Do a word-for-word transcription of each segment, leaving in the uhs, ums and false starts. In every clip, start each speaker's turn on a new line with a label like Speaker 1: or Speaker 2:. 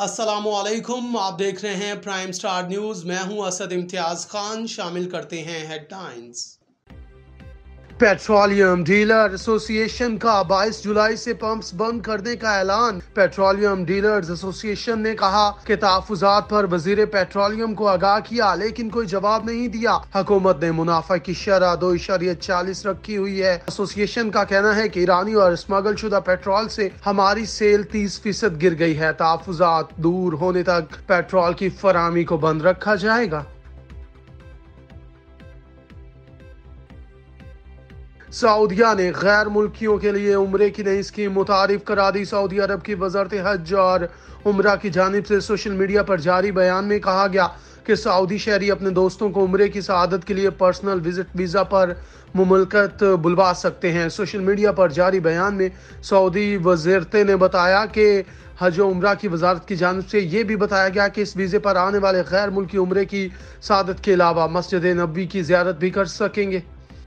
Speaker 1: अस्सलामुअलैकुम, आप देख रहे हैं प्राइम स्टार न्यूज़। मैं हूं असद इम्तियाज़ खान। शामिल करते हैं हेडलाइंस। पेट्रोलियम डीलर एसोसिएशन का बाईस जुलाई से पंप्स बंद करने का ऐलान। पेट्रोलियम डीलर्स एसोसिएशन ने कहा कि तहफुजात पर वजीर पेट्रोलियम को आगाह किया, लेकिन कोई जवाब नहीं दिया। हुकूमत ने मुनाफा की शरह दो इशारिया चालीस रखी हुई है। एसोसिएशन का कहना है कि ईरानी और स्मगल शुदा पेट्रोल से हमारी सेल तीस फीसद गिर गई है। तहफुजात दूर होने तक पेट्रोल की फराहमी को बंद रखा जाएगा। सऊदिया ने गैर मुल्कियों के लिए उम्रे की नई स्कीम मुतारिफ करा दी। सऊदी अरब की वजारत हज और उम्रा की जानिब से सोशल मीडिया पर जारी बयान में कहा गया कि सऊदी शहरी अपने दोस्तों को उम्रे की सआदत के लिए पर्सनल विजिट वीज़ा पर मुमलकत बुलवा सकते हैं। सोशल मीडिया पर जारी बयान में सऊदी वज़ीरत ने बताया कि हज और उम्रा की वजारत की जानिब से यह भी बताया गया कि इस वीज़े पर आने वाले गैर मुल्की उम्रे की सआदत के अलावा मस्जिद नबी की ज़ियारत भी कर सकेंगे।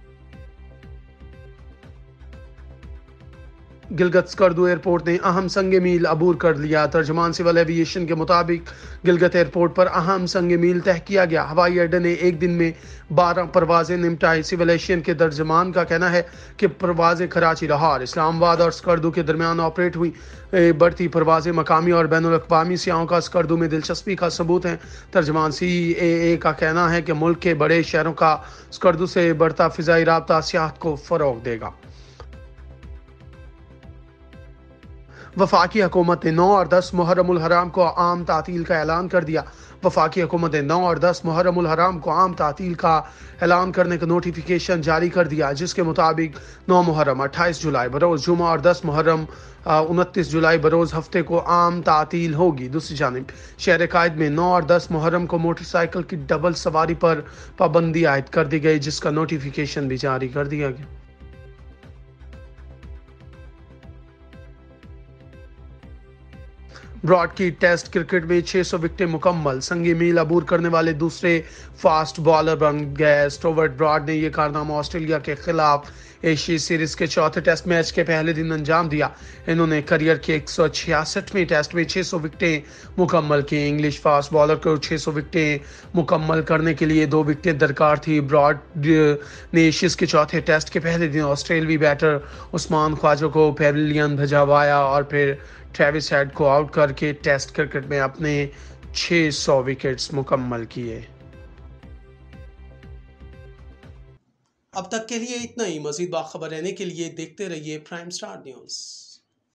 Speaker 1: गिलगित स्कर्दू एयरपोर्ट ने अहम संग मील अबूर कर लिया। तर्जमान सिविल एविएशन के मुताबिक गिलगित एयरपोर्ट पर अहम संग मील तय किया गया। हवाई अड्डे ने एक दिन में बारह परवाजें निपटाई। सिविल एविएशन के तर्जमान का कहना है कि परवाजें कराची, लाहौर, इस्लामाबाद और स्कर्दू के दरमियान ऑपरेट हुई। बढ़ती परवाजें मकामी और बैनुल अक़वामी सियाहों का स्कर्दू में दिलचस्पी का सबूत हैं। तर्जमान सी ए ए का कहना है कि मुल्क के बड़े शहरों का स्कर्दू से बढ़ता फ़िज़ाई राब्ता सियाहत को फ़रोग़ देगा। वफाकी हुकूमत ने नौ और दस मुहर्रमुल हराम को आम तातील का ऐलान कर दिया। वफाकी हुकूमत ने नौ और दस मुहर्रमुल हराम को आम तातील का ऐलान करने का नोटिफिकेशन जारी कर दिया, जिसके मुताबिक नौ मुहर्रम अट्ठाईस जुलाई बरोज़ जुमा और दस मुहर्रम उनतीस जुलाई बरोज़ हफ्ते को आम तातील होगी। दूसरी जानिब शहर कायद में नौ और दस मुहर्रम को मोटरसाइकिल की डबल सवारी पर पाबंदी आयद कर दी गई, जिसका नोटिफिकेशन भी जारी कर दिया गया। ब्रॉड की टेस्ट क्रिकेट में छह सौ विकेटें मुकम्मल। संगी मील अबूर करने वाले दूसरे फास्ट बॉलर बन गए। स्टोवर्ट ब्रॉड ने यह कारनामा ऑस्ट्रेलिया के खिलाफ एशिया सीरीज के चौथे टेस्ट मैच के पहले दिन अंजाम दिया। इन्होंने करियर के एक सौ छियासठवें टेस्ट में छह सौ विकेटें मुकम्मल की। इंग्लिश फास्ट बॉलर को छह सौ विकेटें मुकम्मल करने के लिए दो विकेटें दरकार थी। ब्रॉड ने एशिया के चौथे टेस्ट के पहले दिन ऑस्ट्रेलियाई बैटर उस्मान ख्वाजा को पेविलियन भिजवाया और फिर ट्रेविस हेड को आउट करके टेस्ट क्रिकेट में अपने छह सौ विकेट्स मुकम्मल किए। अब तक के लिए इतना ही। मजीद बाखबर रहने के लिए देखते रहिए प्राइम स्टार न्यूज़।